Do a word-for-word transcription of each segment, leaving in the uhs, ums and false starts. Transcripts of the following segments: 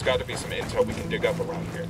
got to be some intel we can dig up around here.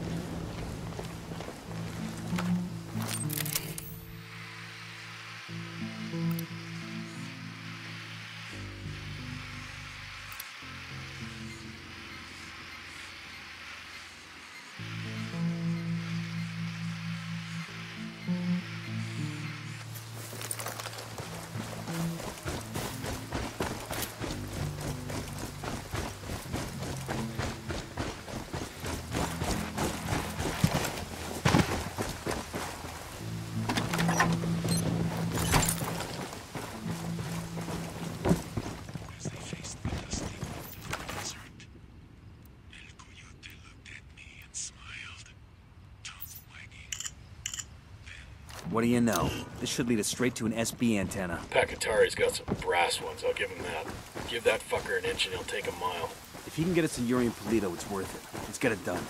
What do you know? This should lead us straight to an S B antenna. Pakatari's got some brass ones, I'll give him that. Give that fucker an inch and he'll take a mile. If he can get us to Yuri and Polito, it's worth it. Let's get it done.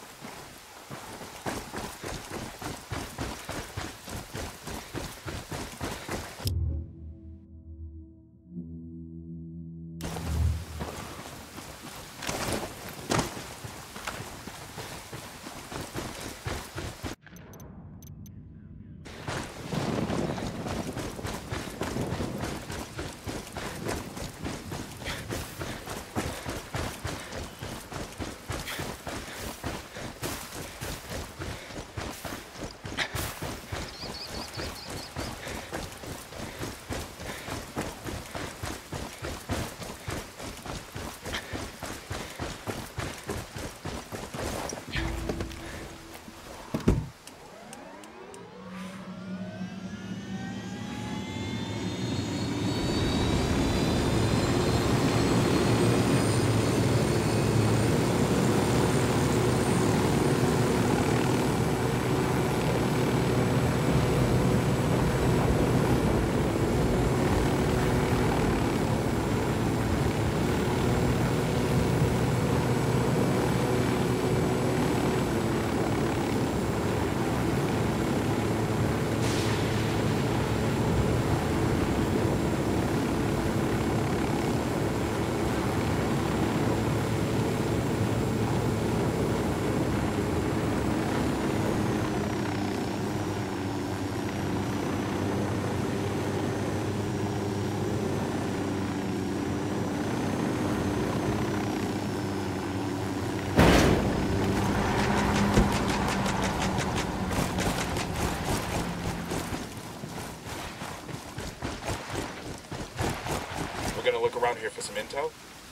Gonna look around here for some intel?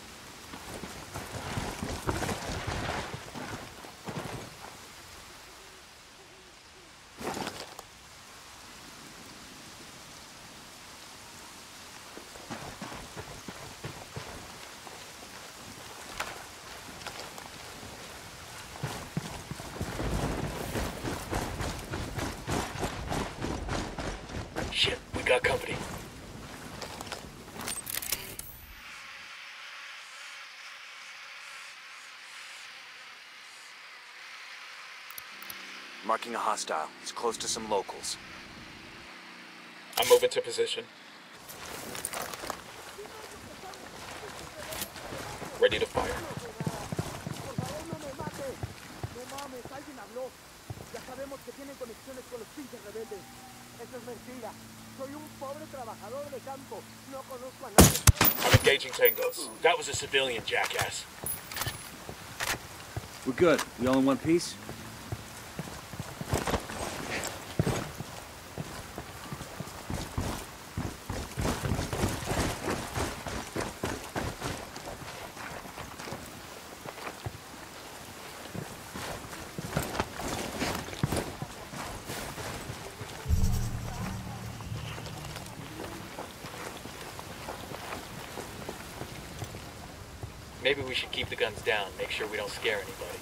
Shit, we got company. Marking a hostile. He's close to some locals. I'm moving to position. Ready to fire. I'm engaging tangos. That was a civilian, jackass. We're good. We all in one piece? Maybe we should keep the guns down, make sure we don't scare anybody.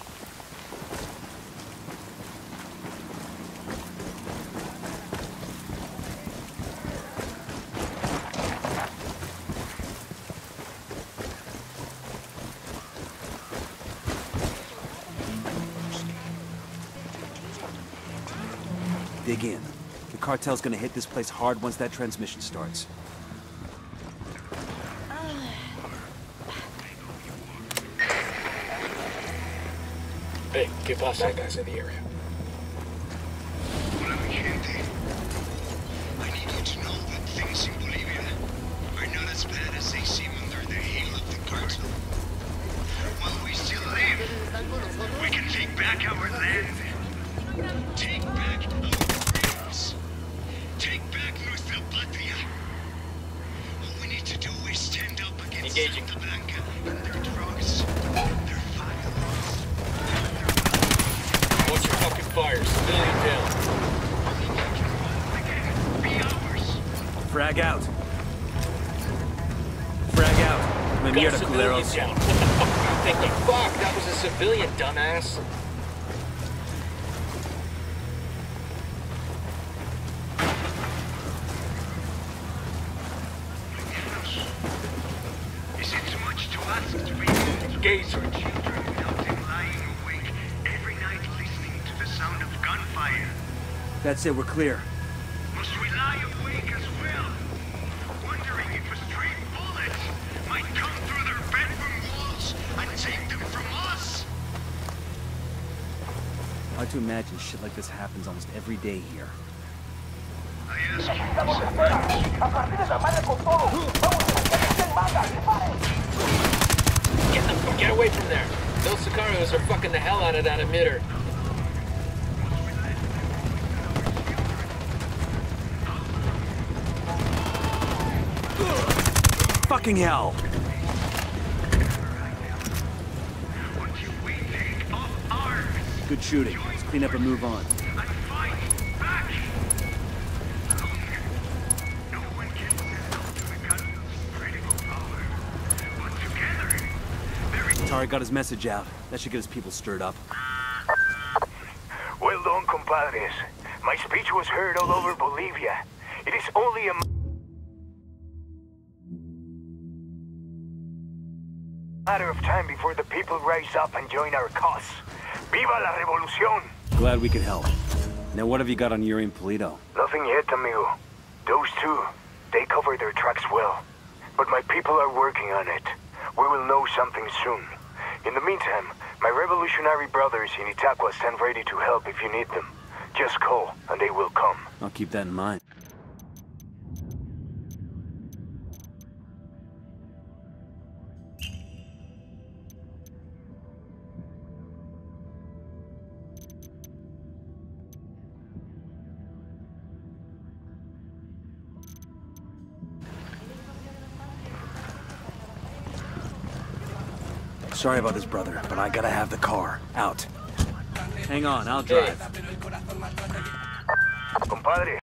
Dig in. The cartel's gonna hit this place hard once that transmission starts. Hey, ¿qué pasa? Bad guys in the area. Hola, mi gente. I need you to know that things in Bolivia are not as bad as they seem under the heel of the cartel. While we still live, we can take back our land. Take back our dreams. Take back nuestra patria. All we need to do is stand up against Engaging. Santa Blanca and their drugs, their violence. What's your fucking fire? Civilian down. Be ours. Frag out. Frag out. Got Mierda, a civilian culeros. down. What the fuck are you thinking? Fuck, that was a civilian, dumbass. Is it too much to ask to be Engage. our children without them lying awake every night listening to the sound of gunfire? That's it, we're clear. Must we lie awake as well, wondering if a stray bullet might come through their bedroom walls and take them from us? Hard to imagine shit like this happens almost every day here. I ask you, Get them, get away from there. Those Sicarios are fucking the hell out of that emitter. Fucking hell! until we take up arms Good shooting. Let's clean up and move on. and fight back. No one can stand up to the cartel's critical power, but together, there is... Tari got his message out. That should get his people stirred up. Well done, compadres. My speech was heard all over Bolivia. It is only a matter of time before the people rise up and join our cause. Viva la revolución! Glad we could help. Now what have you got on Yuri and Polito? Nothing yet, amigo. Those two, they cover their tracks well. But my people are working on it. We will know something soon. In the meantime, my revolutionary brothers in Itaqua stand ready to help if you need them. Just call, and they will come. I'll keep that in mind. Sorry about this, brother, but I gotta have the car. Out. Hang on, I'll drive. Compadre,